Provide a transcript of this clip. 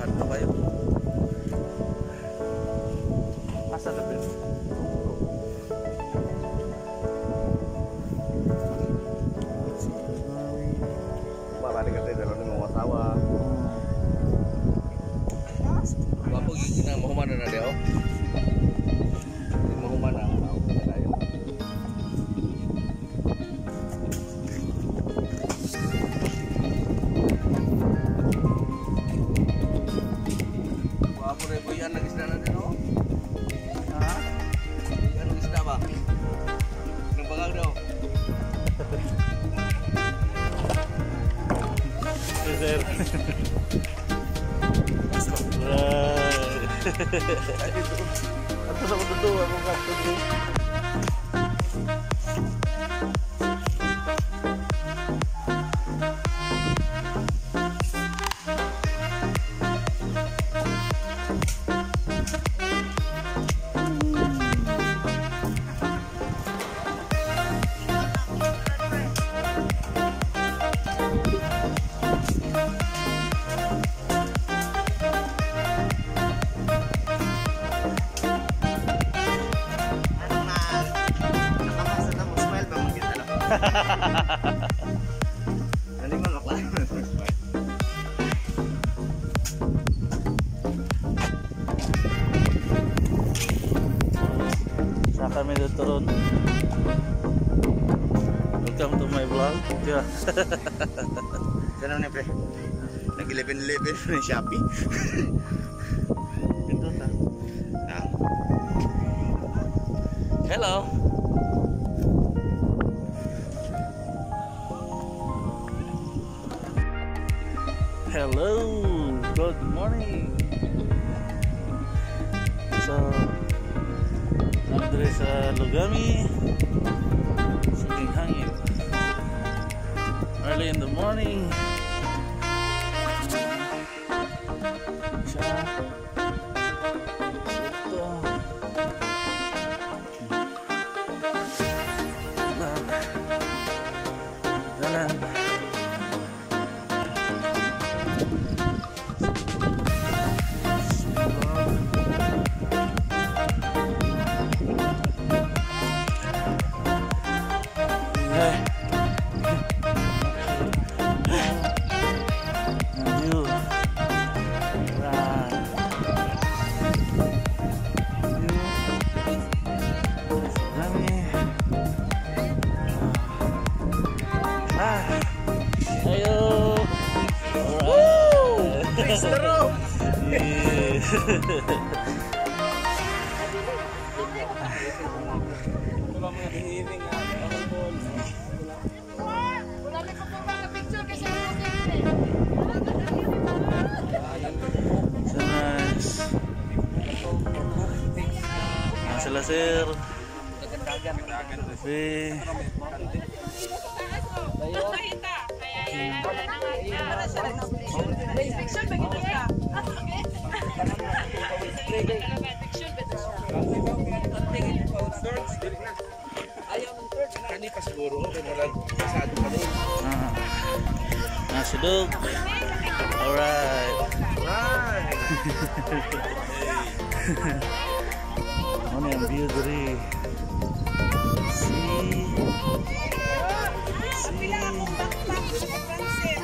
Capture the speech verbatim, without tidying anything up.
Ano kayo? Asa na ba? Mabalik ka tayo dalawa ng mga asawa. Wapag yung na mahumana na daw. Mahumana. Wapo na ibo yan ang isda natin, no? Ha? Yan ang isda ba? Nang bagang daw. Sir. Ato sa kududo ako gato dito. Nanti mau lock lagi. Sa kami turun. Welcome to my vlog. Yeah. Sana na pre. Nag-eleven eleven ng Shopee. Ito ta. Ah. Hello. Hello, good morning. So, nandito sa Lugame, saking hangin. Early in the morning. Siya. Ito. Dalan. Ayo. Woo! Next row. Sila sir. Tapi Sidug. Alright. Alright. Ano yung view dari? See. See.